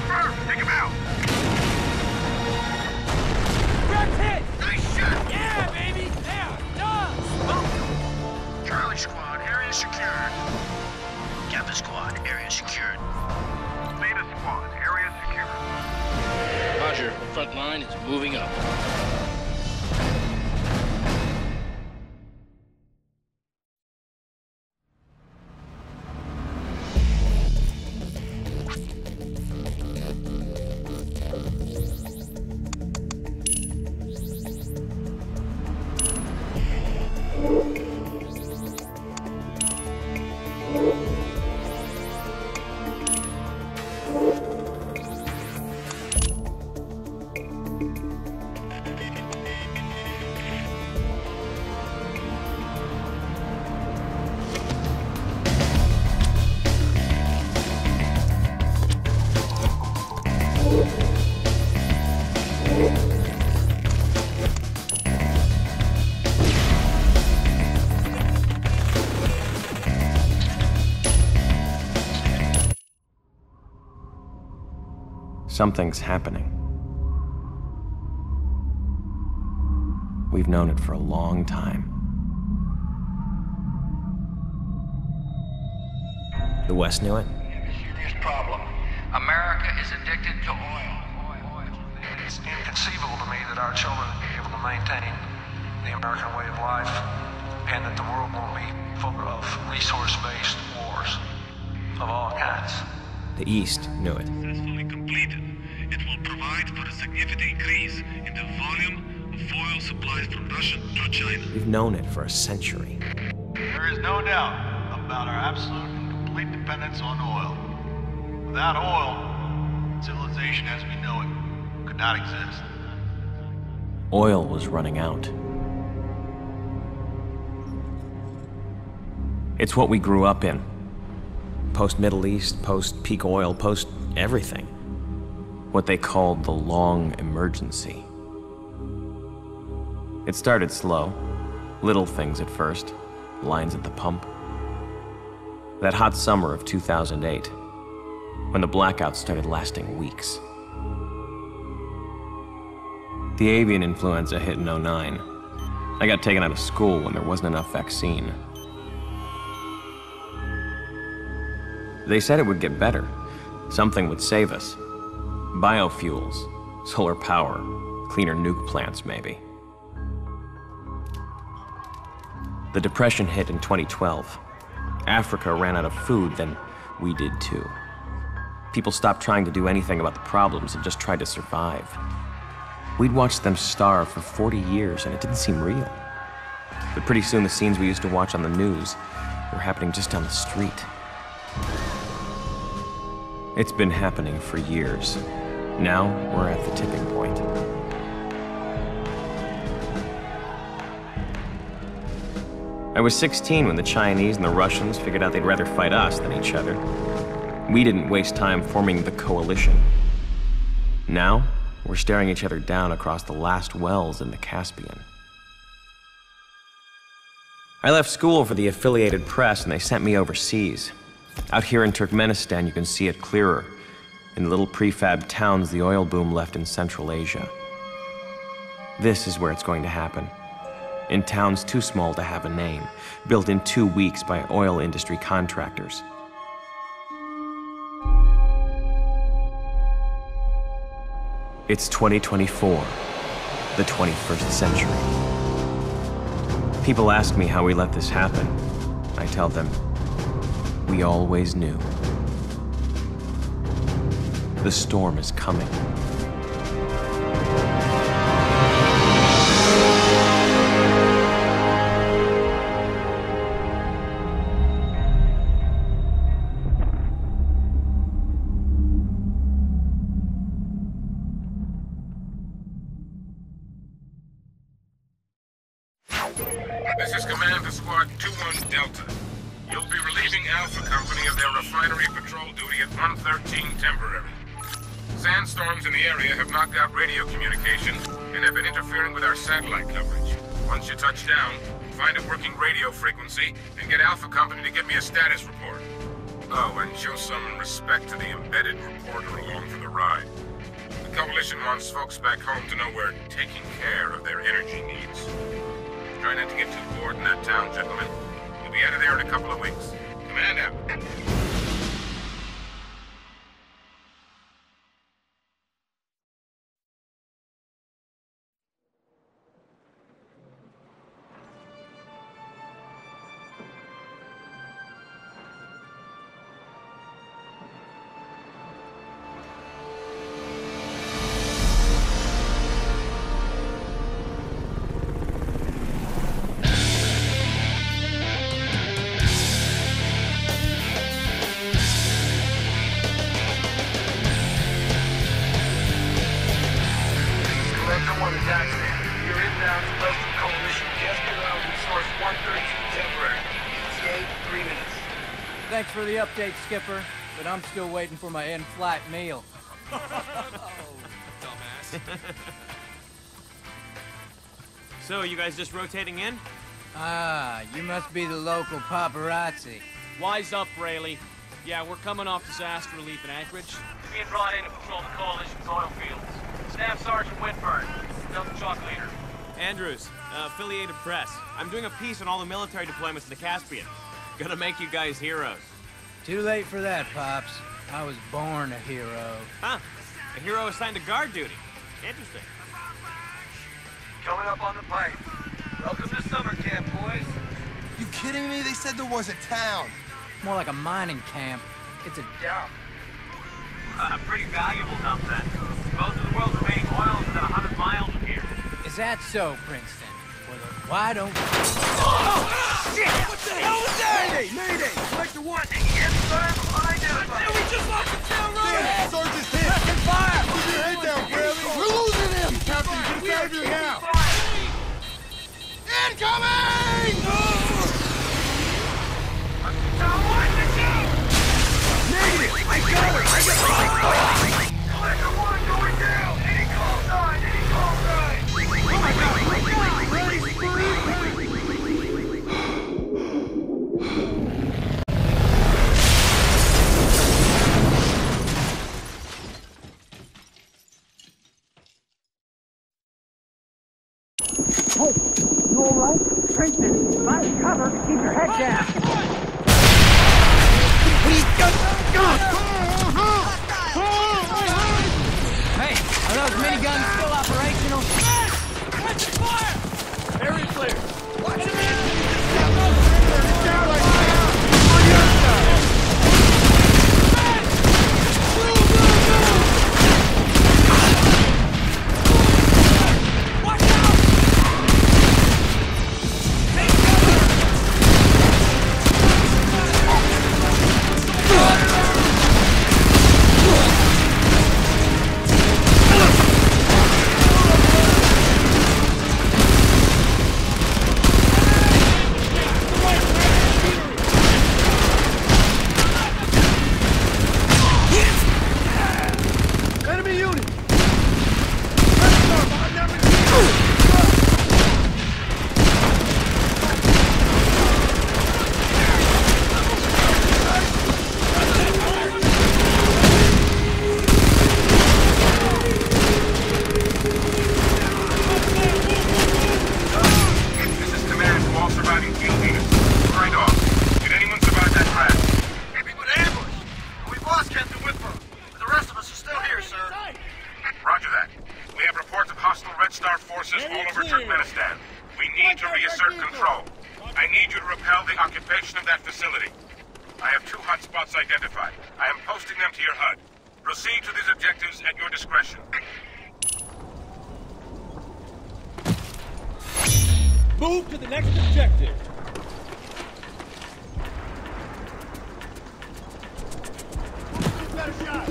confirmed. Take him out. Direct hit! Nice shot. Yeah, baby! There! Done! Charlie Squad, area secured. Kappa Squad, area secured. Beta Squad, area secured. Roger, Frontline is moving up. Something's happening. We've known it for a long time. The West knew it. Serious problem. America is addicted to oil. It's inconceivable to me that our children will be able to maintain the American way of life and that the world will be full of resource-based wars of all kinds. The East knew it. Successfully completed, it will provide for a significant increase in the volume of oil supplies from Russia to China. We've known it for a century. There is no doubt about our absolute and complete dependence on oil. Without oil, civilization as we know it could not exist. Oil was running out. It's what we grew up in. Post-Middle East, post-peak oil, post-everything. What they called the long emergency. It started slow. Little things at first. Lines at the pump. That hot summer of 2008, when the blackouts started lasting weeks. The avian influenza hit in '09. I got taken out of school when there wasn't enough vaccine. They said it would get better. Something would save us. Biofuels, solar power, cleaner nuke plants, maybe. The Depression hit in 2012. Africa ran out of food, then we did too. People stopped trying to do anything about the problems and just tried to survive. We'd watched them starve for 40 years and it didn't seem real. But pretty soon the scenes we used to watch on the news were happening just down the street. It's been happening for years. Now we're at the tipping point. I was 16 when the Chinese and the Russians figured out they'd rather fight us than each other. We didn't waste time forming the coalition. Now, we're staring each other down across the last wells in the Caspian. I left school for the affiliated press and they sent me overseas. Out here in Turkmenistan, you can see it clearer. In little prefab towns the oil boom left in Central Asia. This is where it's going to happen. In towns too small to have a name, built in 2 weeks by oil industry contractors. It's 2024, the 21st century. People ask me how we let this happen. I tell them, we always knew. The storm is coming. This is Commander Squad 2-1 Delta. You'll be relieving Alpha Company of their refinery patrol duty at 113 temporary. Sandstorms in the area have knocked out radio communication and have been interfering with our satellite coverage. Once you touch down, find a working radio frequency and get Alpha Company to give me a status report. Oh, and show some respect to the embedded reporter along for the ride. The Coalition wants folks back home to know we're taking care of their energy needs. Try not to get too bored in that town, gentlemen. We'll be out of there in a couple of weeks. Command out. Thanks for the update, Skipper, but I'm still waiting for my in-flight meal. Dumbass. So, you guys just rotating in? Ah, you must be the local paparazzi. Wise up, Rayleigh. Yeah, we're coming off disaster relief in Anchorage. Being brought in to patrol the Coalition's oil fields. Staff Sergeant Whitburn, Delta Chalk leader. Andrews, affiliated press. I'm doing a piece on all the military deployments in the Caspian. Gonna make you guys heroes. Too late for that, Pops. I was born a hero. Huh. A hero assigned to guard duty. Interesting. Coming up on the pipe. Welcome to summer camp, boys. You kidding me? They said there was a town. More like a mining camp. It's a dump. A pretty valuable dump, then. Most of the world's remaining oil is within 100 miles of here. Is that so, Princeton? Well, then why don't... Shit! What the hell was that? Mayday! Mayday! Sector 1, inside identified. We just lost the town road! Damn, Sergeant's hit! Second fire! Keep your head down, Bradley! We're losing him! Captain, get us out of here now! Incoming! Negative! I got it! Sector 1 going down! Any call sign! Any call sign! Oh my God! Ready, Hey, you all right? Princeton, find cover. Keep your head down. Hey, are those miniguns still operational? Catch fire! Area clear. Watch him in! Watch out! Take Enemy unit! This is command to all surviving field units. Right off. Did anyone survive that crash? We were ambushed. We've lost Captain Whitburn. The rest of us are still here, sir. Roger that. We have reports of hostile Red Star forces all over Turkmenistan. We need to reassert control. I need you to repel the occupation of that facility. I have 2 hotspots identified. I am posting them to your HUD. Proceed to these objectives at your discretion. Move to the next objective. Better shot!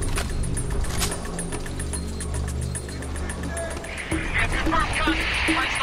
Get your first gun.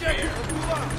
objective. Let's move on.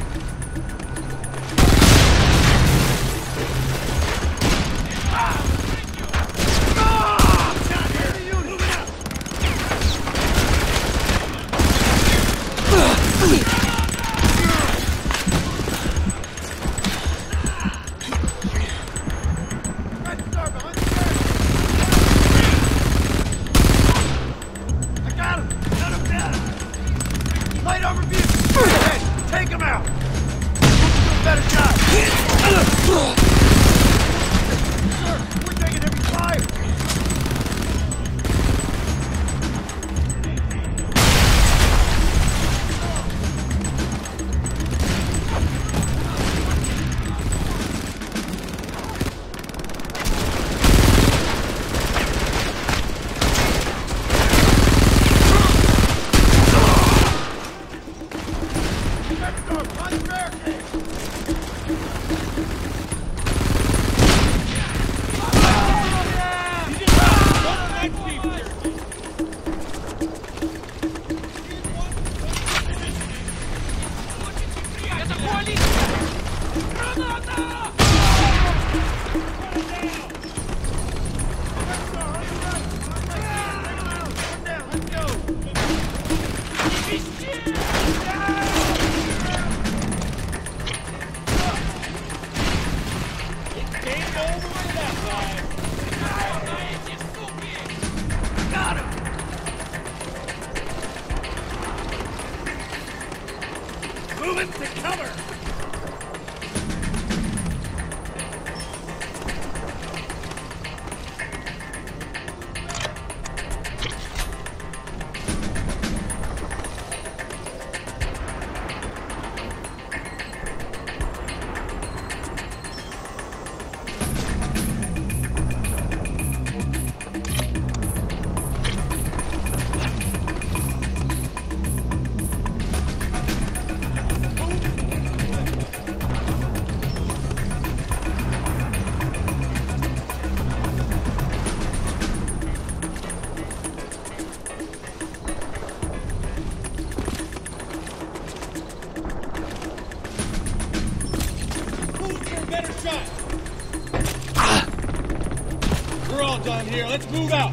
We're all done here. Let's move out.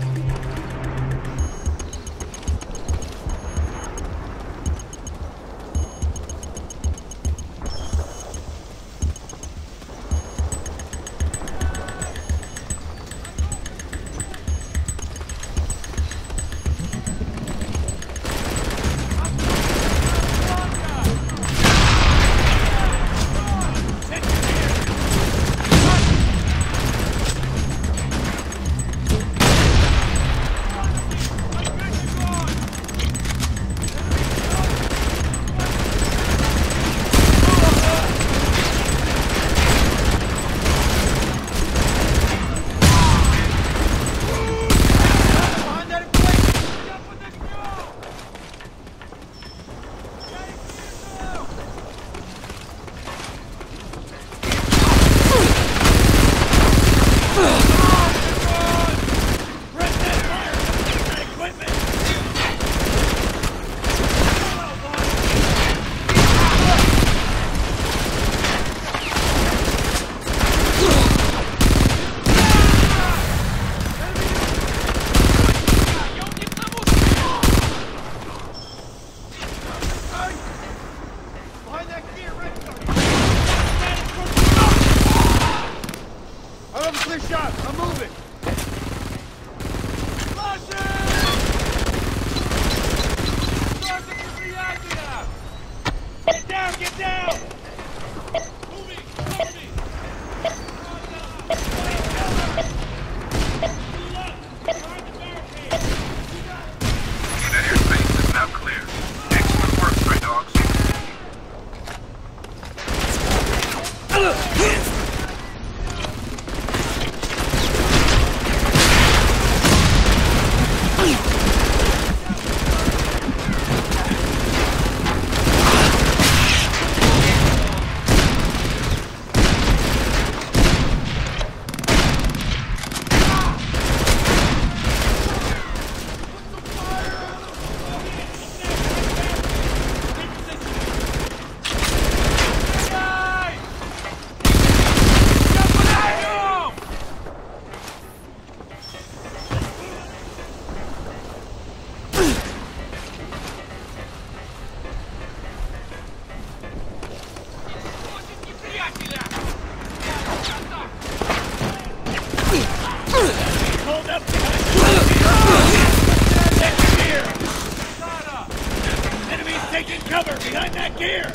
Cover behind that gear!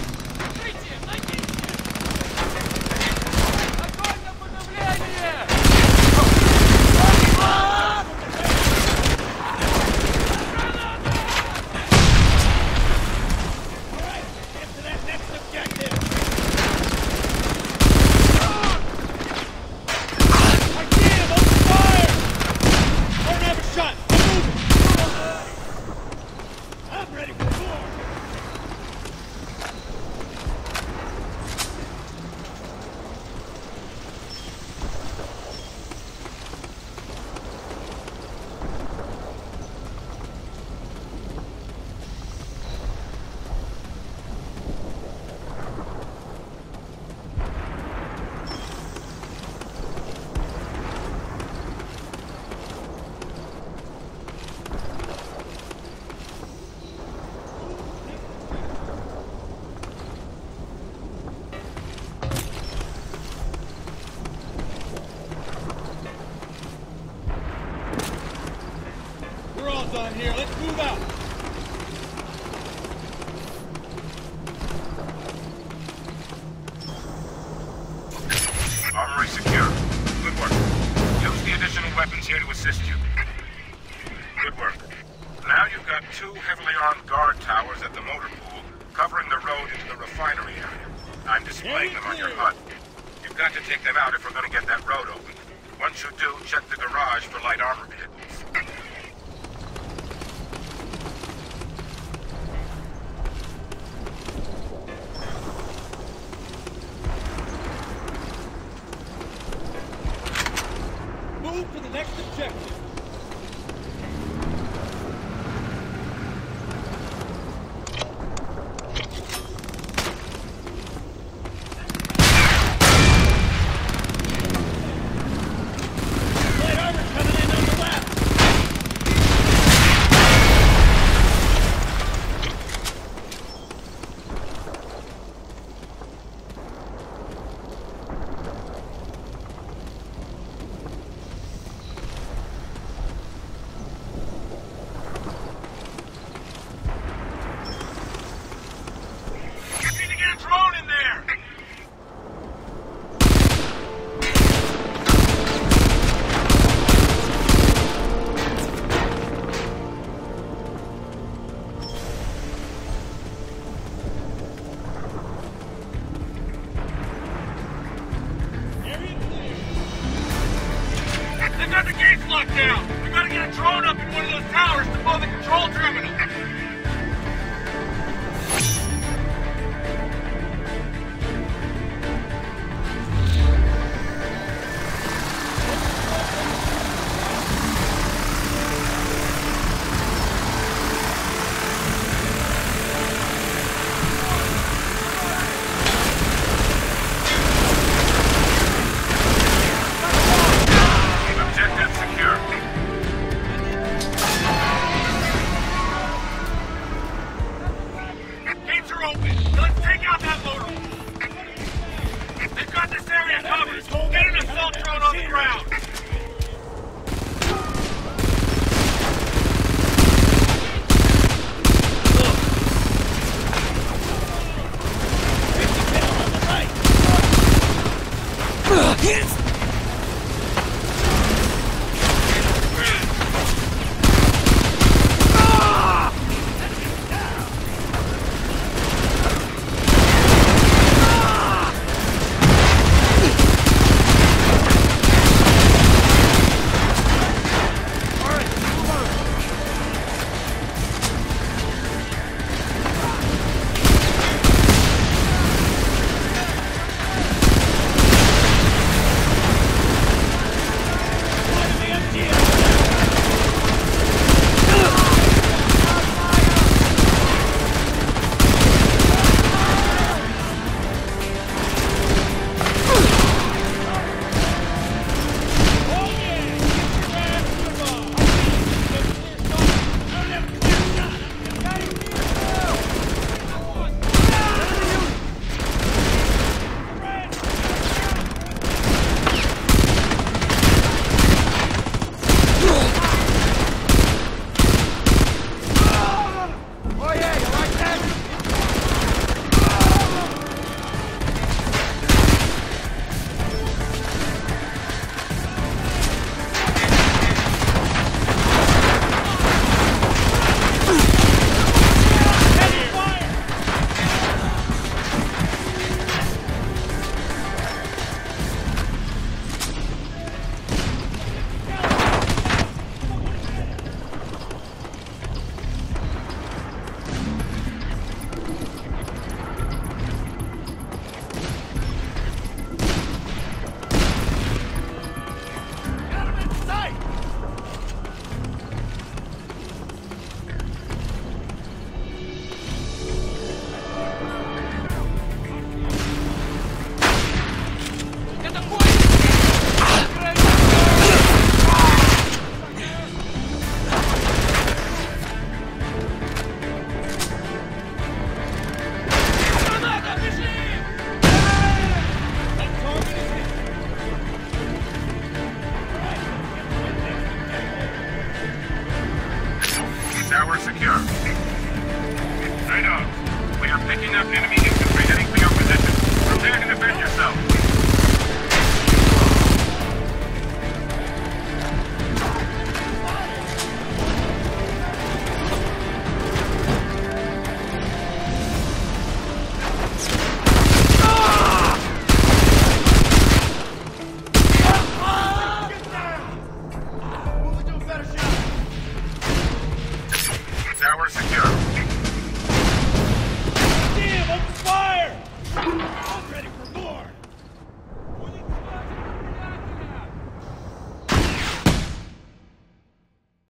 On here, let's move out. Armory secure. Good work. Use the additional weapons here to assist you. Good work. Now you've got 2 heavily armed guard towers at the motor pool, covering the road into the refinery area. I'm displaying them on your HUD. You've got to take them out if we're going to get that road open. Once you do, check the garage for light armor vehicles. Move to the next objective. Light armor coming in on the left. Locked down! We gotta get a drone up in one of those towers above the control terminal! Objective secure. Picking up enemy